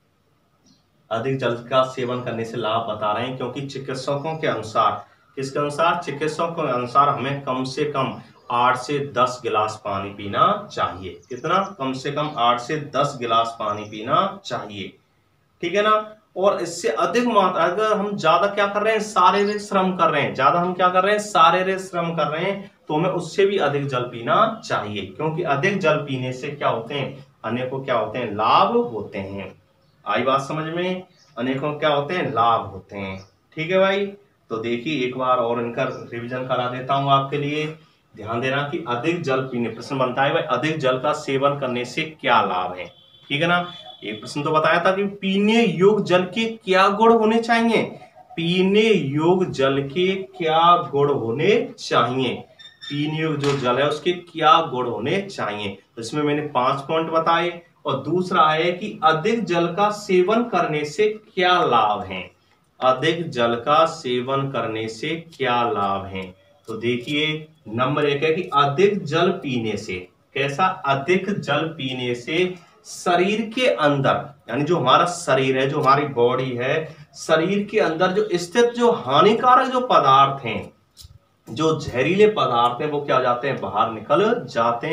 अधिक जल का सेवन करने से लाभ बता रहे हैं क्योंकि चिकित्सकों के अनुसार, किसके अनुसार, चिकित्सकों के अनुसार हमें कम से कम आठ से दस गिलास पानी पीना चाहिए। कितना? कम से कम आठ से दस गिलास पानी पीना चाहिए, ठीक है ना। और इससे अधिक मात्रा, अगर हम ज्यादा क्या कर रहे हैं, शारीरिक श्रम कर रहे हैं, ज्यादा हम क्या कर रहे हैं, शारीरिक श्रम कर रहे हैं, तो हमें उससे भी अधिक जल पीना चाहिए क्योंकि अधिक जल पीने से क्या होते हैं, अनेकों क्या होते हैं, लाभ होते हैं। आई बात समझ में? अनेकों क्या होते हैं, लाभ होते हैं, ठीक है भाई। तो देखिए एक बार और इनका रिवीजन करा देता हूं आपके लिए। ध्यान देना कि अधिक जल पीने, प्रश्न बनता है भाई अधिक जल का सेवन करने से क्या लाभ है, ठीक है ना। एक प्रश्न तो बताया था कि पीने योग्य जल के क्या गुण होने चाहिए, पीने योग्य जल के क्या गुण होने चाहिए, पीने योग्य जो जल है उसके क्या गुण होने चाहिए। तो इसमें मैंने पांच पॉइंट बताए। और दूसरा है कि अधिक जल का सेवन करने से क्या लाभ है, अधिक जल का सेवन करने से क्या लाभ है। तो देखिए नंबर एक है कि अधिक जल पीने से, कैसा, अधिक जल पीने से शरीर के अंदर, यानी जो हमारा शरीर है, जो हमारी बॉडी है, शरीर के अंदर जो स्थित जो हानिकारक जो पदार्थ हैं, जो जहरीले पदार्थ हैं, वो क्या हो जाते हैं, बाहर निकल जाते हैं।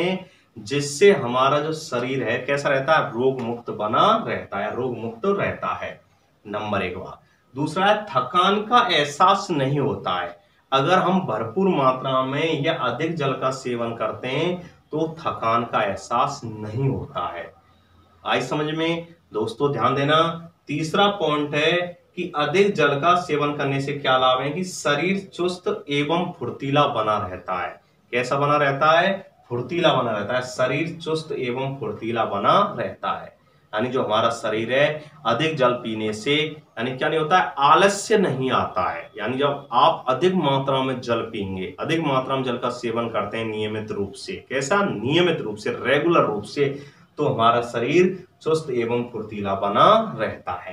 जिससे हमारा जो शरीर है कैसा रहता है, रोग मुक्त बना रहता है, रोग मुक्त रहता है। नंबर एक बात। दूसरा है थकान का एहसास नहीं होता है। अगर हम भरपूर मात्रा में या अधिक जल का सेवन करते हैं तो थकान का एहसास नहीं होता है। आई समझ में दोस्तों, ध्यान देना। तीसरा पॉइंट है कि अधिक जल का सेवन करने से क्या लाभ है कि शरीर चुस्त एवं फुर्तीला बना रहता है। कैसा बना रहता है, फुर्तीला बना रहता है। शरीर चुस्त एवं फुर्तीला बना रहता है, यानी जो हमारा शरीर है अधिक जल पीने से यानी क्या नहीं होता है, आलस्य नहीं आता है। यानी जब आप अधिक मात्रा में जल पिएंगे, अधिक मात्रा में जल का सेवन करते हैं नियमित रूप से, कैसा नियमित रूप से, रेगुलर रूप से, तो हमारा शरीर चुस्त एवं फुर्तीला बना रहता है।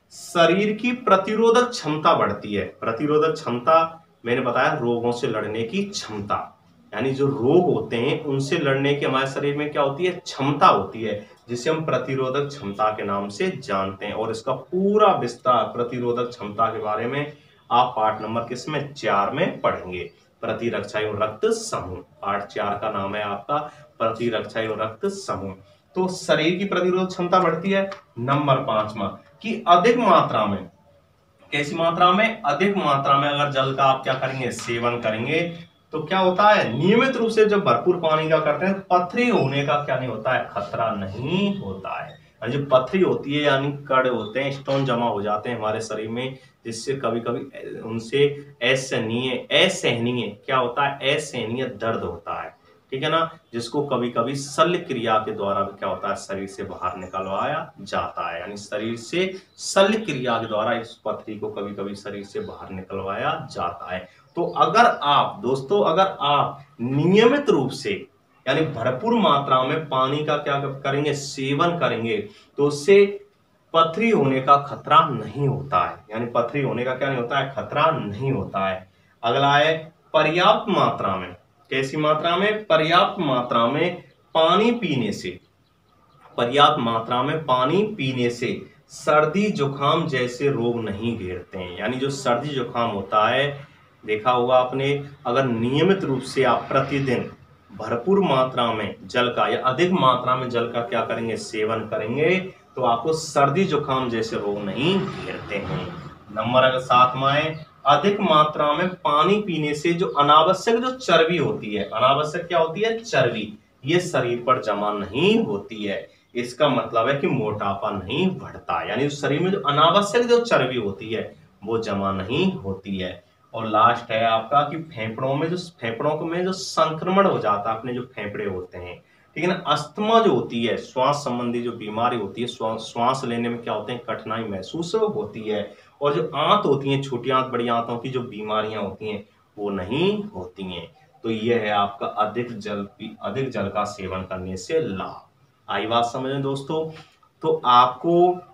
शरीर की प्रतिरोधक क्षमता बढ़ती है। प्रतिरोधक क्षमता मैंने बताया रोगों से लड़ने की क्षमता, यानी जो रोग होते हैं उनसे लड़ने की हमारे शरीर में क्या होती है, क्षमता होती है, जिसे हम प्रतिरोधक क्षमता के नाम से जानते हैं। और इसका पूरा विस्तार प्रतिरोधक क्षमता के बारे में आप पाठ नंबर किसमें, चार में पढ़ेंगे, प्रतिरक्षा एवं रक्त समूह। पाठ चार का नाम है आपका प्रतिरक्षा एवं रक्त समूह। तो शरीर की प्रतिरोधक क्षमता बढ़ती है। नंबर पांचवा कि अधिक मात्रा में, कैसी मात्रा में, अधिक मात्रा में अगर जल का आप क्या करेंगे, सेवन करेंगे तो क्या होता है, नियमित रूप से जब भरपूर पानी का करते हैं पथरी होने का क्या नहीं होता है, खतरा नहीं होता है। और जो पथरी होती है यानी कड़ होते हैं, स्टोन जमा हो जाते हैं हमारे शरीर में, जिससे कभी कभी उनसे असहनीय असहनीय क्या होता है, असहनीय दर्द होता है, ठीक है ना, जिसको कभी कभी शल्य क्रिया के द्वारा भी क्या होता है, शरीर से बाहर निकलवाया जाता है। यानी शरीर से शल्य क्रिया के द्वारा इस पथरी को कभी कभी शरीर से बाहर निकलवाया जाता है। तो अगर आप दोस्तों, अगर आप नियमित रूप से यानी भरपूर मात्रा में पानी का क्या करेंगे, सेवन करेंगे, तो उससे पथरी होने का खतरा नहीं होता है। यानी पथरी होने का क्या नहीं होता है, खतरा नहीं होता है। अगला है पर्याप्त मात्रा में, कैसी मात्रा में, पर्याप्त मात्रा में पानी पीने से, पर्याप्त मात्रा में पानी पीने से सर्दी जुकाम जैसे रोग नहीं घेरते हैं। यानी जो सर्दी जुकाम होता है, देखा होगा आपने, अगर नियमित रूप से आप प्रतिदिन भरपूर मात्रा में जल का या अधिक मात्रा में जल का क्या करेंगे, सेवन करेंगे, तो आपको सर्दी जुकाम जैसे रोग नहीं घेरते हैं। नंबर अगर सातवां है, अधिक मात्रा में पानी पीने से जो अनावश्यक जो चर्बी होती है, अनावश्यक क्या होती है, चर्बी, ये शरीर पर जमा नहीं होती है। इसका मतलब है कि मोटापा नहीं बढ़ता, यानी शरीर में जो अनावश्यक जो चर्बी होती है वो जमा नहीं होती है। और लास्ट है आपका कि फेफड़ों में जो फेफड़ों में जो संक्रमण हो जाता है, अपने जो फेफड़े होते हैं, ठीक है ना, अस्थमा जो होती है, श्वास संबंधी जो बीमारी होती है, श्वास लेने में क्या होते हैं, कठिनाई महसूस होती है। और जो आंत होती है, छोटी आंत बड़ी आंतों की जो बीमारियां होती हैं वो नहीं होती हैं। तो ये है आपका अधिक जल अधिक जल का सेवन करने से लाभ। आई बात समझ में दोस्तों। तो आपको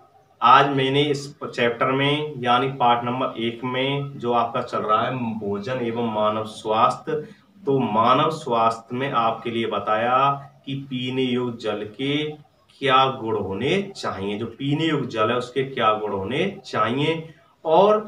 आज मैंने इस चैप्टर में यानी पार्ट नंबर एक में जो आपका चल रहा है भोजन एवं मानव स्वास्थ्य, तो मानव स्वास्थ्य में आपके लिए बताया कि पीने योग्य जल के क्या गुण होने चाहिए, जो पीने योग्य जल है उसके क्या गुण होने चाहिए, और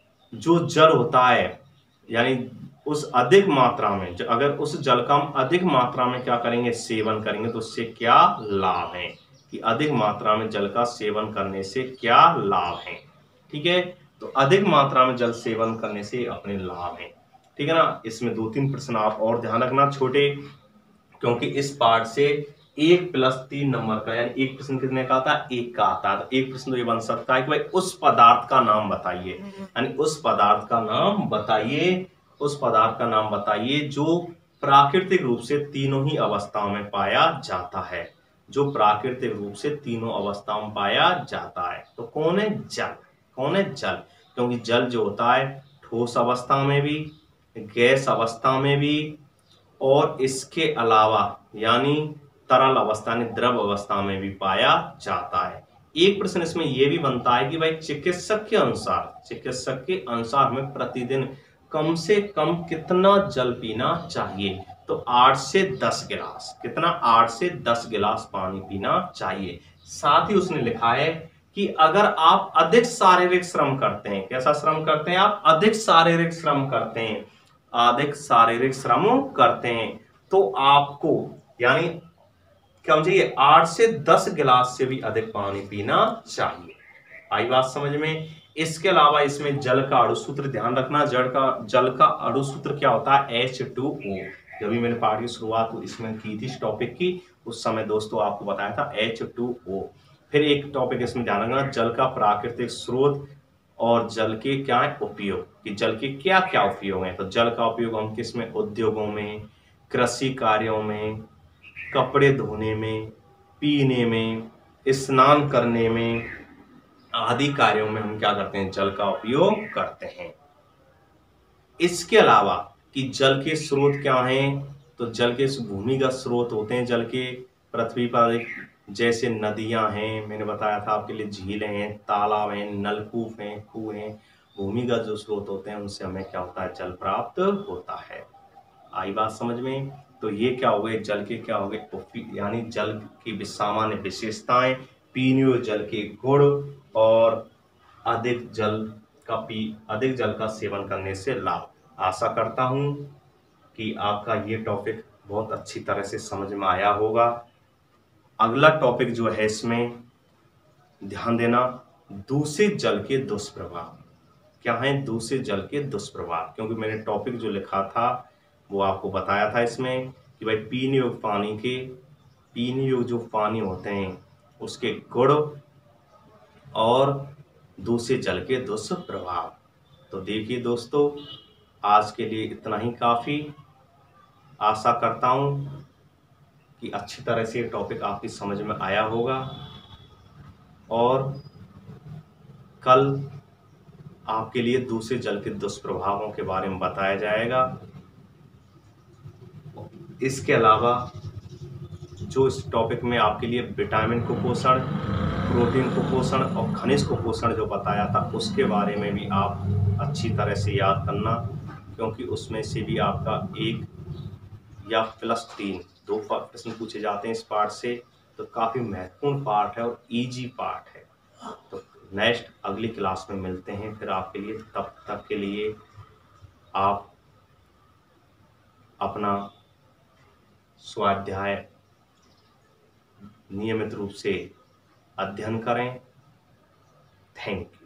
जो जल होता है यानी उस अधिक मात्रा में, अगर उस जल का हम अधिक मात्रा में क्या करेंगे, सेवन करेंगे, तो उससे क्या लाभ है, कि अधिक मात्रा में जल का सेवन करने से क्या लाभ है। ठीक है, तो अधिक मात्रा में जल सेवन करने से अपने लाभ है, ठीक है ना। इसमें दो तीन प्रश्न आप और ध्यान रखना छोटे, क्योंकि इस पार्ट से एक प्लस तीन नंबर का यानी एक प्रश्न कितने का आता है, एक का आता है। तो एक प्रश्न तो ये बन सकता है कि भाई उस पदार्थ का नाम बताइए, यानी उस पदार्थ का नाम बताइए, उस पदार्थ का नाम बताइए जो प्राकृतिक रूप से तीनों ही अवस्थाओं में पाया जाता है, जो प्राकृतिक रूप से तीनों अवस्थाओं में पाया जाता है। तो कौन है, जल। कौन है, जल। क्योंकि जल जो होता है ठोस अवस्था में भी, गैस अवस्था में भी, और इसके अलावा यानी तरल अवस्था यानी द्रव अवस्था में भी पाया जाता है। एक प्रश्न इसमें यह भी बनता है कि भाई चिकित्सक के अनुसार चिकित्सक के अनुसार हमें प्रतिदिन कम से कम कितना जल पीना चाहिए, तो आठ से दस गिलास, कितना, आठ से दस गिलास पानी पीना चाहिए। साथ ही उसने लिखा है कि अगर आप अधिक शारीरिक श्रम करते हैं, कैसा श्रम करते हैं आप, अधिक शारीरिक श्रम करते हैं, अधिक शारीरिक श्रम करते हैं, तो आपको यानी क्या होना चाहिए, आठ से दस गिलास से भी अधिक पानी पीना चाहिए। आई बात समझ में। इसके अलावा इसमें जल का अणुसूत्र ध्यान रखना, जल का जल का अणुसूत्र क्या होता है, एच टू ओ। जब भी मैंने पाठ की शुरुआत इसमें की थी इस टॉपिक की, उस समय दोस्तों आपको बताया था एच टू ओ। फिर एक टॉपिक इसमें ध्यान रखना, जल का प्राकृतिक स्रोत और जल के क्या है उपयोग, कि जल के क्या क्या उपयोग हैं। तो जल का उपयोग हम किसमें, उद्योगों में, कृषि कार्यों में, कपड़े धोने में, पीने में, स्नान करने में आदि कार्यों में हम क्या करते हैं, जल का उपयोग करते हैं। इसके अलावा कि जल के स्रोत क्या हैं, तो जल के भूमिगत स्रोत होते हैं जल के पृथ्वी पर, जैसे नदियां हैं, मैंने बताया था आपके लिए, झीलें हैं, तालाब हैं, नलकूप हैं, कुएं हैं। भूमिगत जो स्रोत होते हैं उनसे हमें क्या होता है, जल प्राप्त होता है। आई बात समझ में। तो ये क्या हो गए, जल के क्या हो गए, यानी जल की सामान्य विशेषताएं, पीने योग्य जल के गुण, और अधिक जल का पी अधिक जल का सेवन करने से लाभ। आशा करता हूं कि आपका ये टॉपिक बहुत अच्छी तरह से समझ में आया होगा। अगला टॉपिक जो है इसमें ध्यान देना, दूषित जल के दुष्प्रभाव। क्या है दूषित जल के दुष्प्रभाव, क्योंकि मैंने टॉपिक जो लिखा था वो आपको बताया था इसमें कि भाई पीने योग्य पानी के पीने योग्य जो पानी होते हैं उसके गुण और दूषित जल के दुष्प्रभाव। तो देखिए दोस्तों, आज के लिए इतना ही काफ़ी। आशा करता हूँ कि अच्छी तरह से ये टॉपिक आपकी समझ में आया होगा, और कल आपके लिए दूषित जल के दुष्प्रभावों के बारे में बताया जाएगा। इसके अलावा जो इस टॉपिक में आपके लिए विटामिन कुपोषण, प्रोटीन कुपोषण और खनिज कुपोषण जो बताया था उसके बारे में भी आप अच्छी तरह से याद करना, क्योंकि उसमें से भी आपका एक या प्लस तीन दो प्रश्न पूछे जाते हैं इस पार्ट से। तो काफ़ी महत्वपूर्ण पार्ट है और इजी पार्ट है। तो नेक्स्ट अगली क्लास में मिलते हैं फिर आपके लिए। तब तक के लिए आप अपना स्वाध्याय नियमित रूप से अध्ययन करें। Thank you.